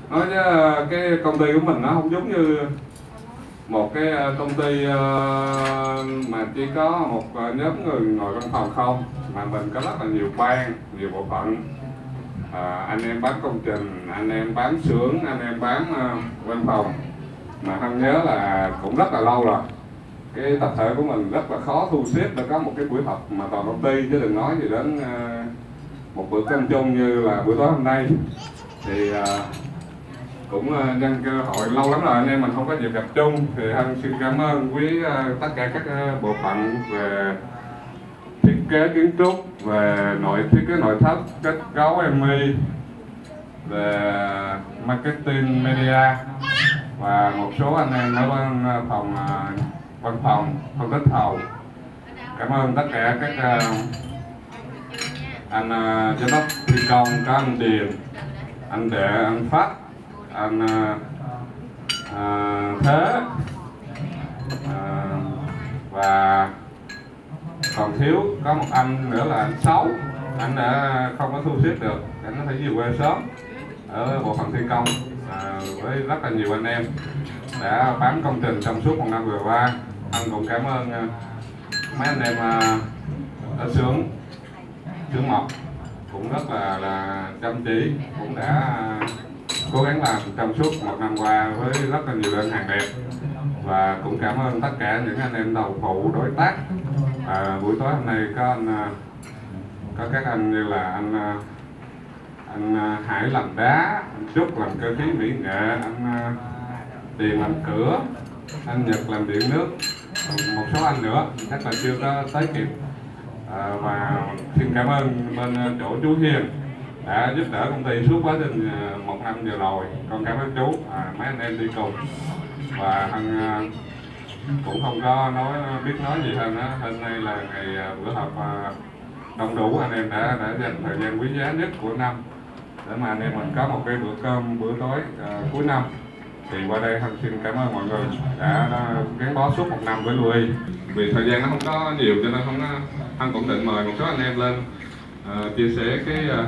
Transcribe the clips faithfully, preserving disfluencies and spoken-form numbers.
nói chứ cái công ty của mình nó không giống như một cái công ty mà chỉ có một nhóm người ngồi văn phòng không, mà mình có rất là nhiều ban, nhiều bộ phận. À, anh em bán công trình, anh em bán xưởng, anh em bán uh, văn phòng. Mà Hân nhớ là cũng rất là lâu rồi, cái tập thể của mình rất là khó thu xếp để có một cái buổi họp mà toàn công ty, chứ đừng nói gì đến uh, một bữa cơm chung như là buổi tối hôm nay. Thì uh, cũng uh, nhân cơ hội lâu lắm rồi anh em mình không có dịp gặp chung, thì Hân xin cảm ơn quý uh, tất cả các uh, bộ phận về thiết kế kiến trúc, về nội thiết kế nội thất, kết cấu em i, về marketing media và một số anh em ở văn phòng văn phòng phân tích thầu. Cảm ơn tất cả các uh, anh uh, giám đốc thi công, các anh Điền, anh Đệ, anh Phát, anh uh, uh, Thế uh, và còn thiếu có một anh nữa là anh Sáu, anh đã không có thu xếp được, anh nó phải về quê sớm ở bộ phận thi công. À, với rất là nhiều anh em đã bám công trình trong suốt một năm vừa qua. Anh cũng cảm ơn uh, mấy anh em uh, ở xưởng xưởng một cũng rất là, là chăm chỉ, cũng đã uh, cố gắng làm trong suốt một năm qua với rất là nhiều đơn hàng đẹp. Và cũng cảm ơn tất cả những anh em đầu phụ, đối tác. À, buổi tối hôm nay có anh, có các anh như là anh anh Hải làm đá, anh Trúc làm cơ khí mỹ nghệ, anh Điền làm cửa, anh Nhật làm điện nước, một số anh nữa chắc là chưa có tới kịp. À, và xin cảm ơn bên chỗ chú Hiền đã giúp đỡ công ty suốt quá trình một năm vừa rồi. Con cảm ơn chú, à, mấy anh em đi cùng. Và Hân cũng không có nói biết nói gì hơn á. Hôm nay là ngày bữa họp đông đủ, anh em đã đã dành thời gian quý giá nhất của năm để mà anh em mình có một cái bữa cơm bữa tối uh, cuối năm. Thì qua đây Hân xin cảm ơn mọi người đã, đã gắn bó suốt một năm với Louis. Vì thời gian nó không có nhiều cho nên không có, Hân cũng định mời một số anh em lên uh, chia sẻ cái uh,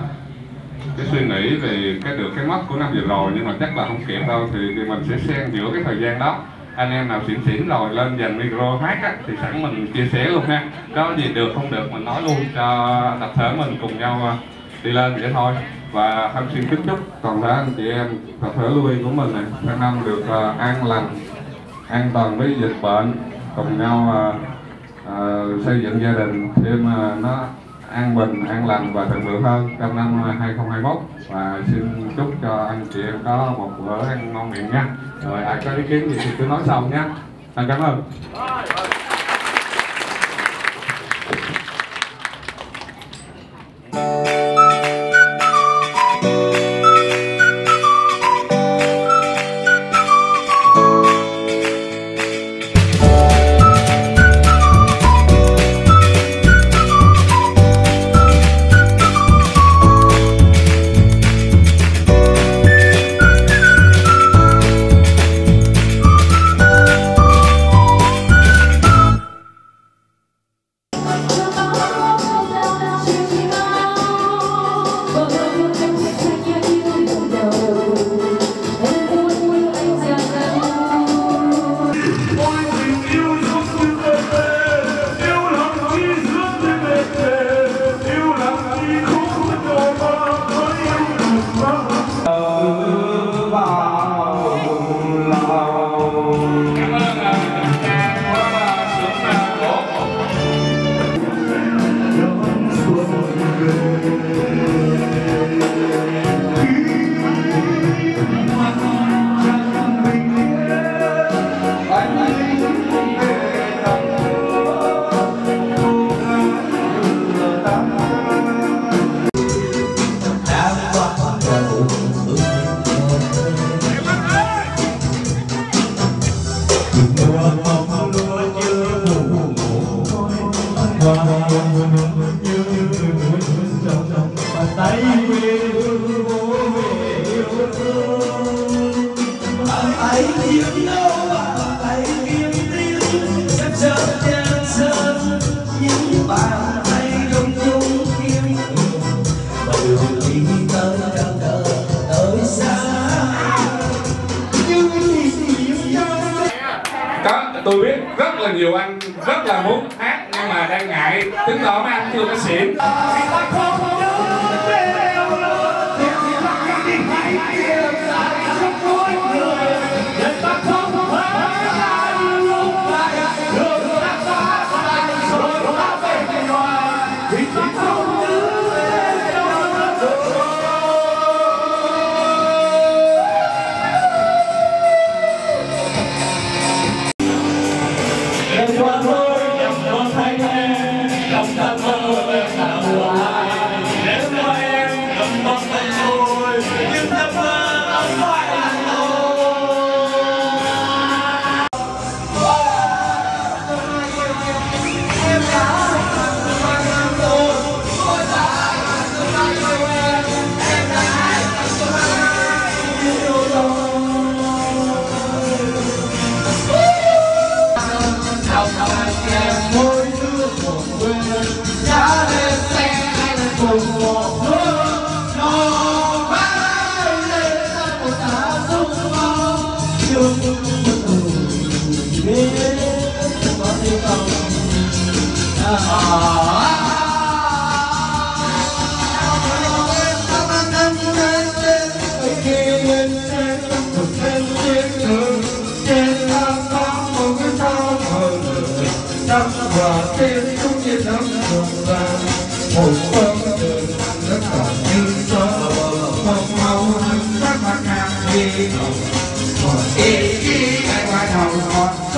cái suy nghĩ về cái được cái mất của năm vừa rồi, nhưng mà chắc là không kịp đâu. Thì, thì mình sẽ xen giữa cái thời gian đó. Anh em nào xỉn xỉn rồi lên dành micro hát á, thì sẵn mình chia sẻ luôn ha. Có gì được không được mình nói luôn cho tập thể mình cùng nhau đi lên vậy thôi. Và Hân xin kính chúc toàn thể anh chị em tập thể Louis của mình này sang năm được uh, an lành, an toàn với dịch bệnh, cùng nhau uh, uh, xây dựng gia đình thêm uh, nó an bình, an lành và thịnh vượng hơn trong năm hai không hai mốt. Và xin chúc cho anh chị em có một bữa ăn ngon miệng nha. Rồi ai có ý kiến gì thì cứ nói sau nhé. Anh cảm ơn. Hãy subscribe cho kênh Ghiền Mì Gõ để không bỏ lỡ những video hấp dẫn. Có, tôi biết rất là nhiều anh rất là muốn hát nhưng mà đang ngại, chứng tỏ mấy anh chưa có xỉn. Và trên cũng như nắng thường vàng một bông đường rất còn như gió mong mong các mặt hàng gì còn ý chí anh ngoài đầu ngọt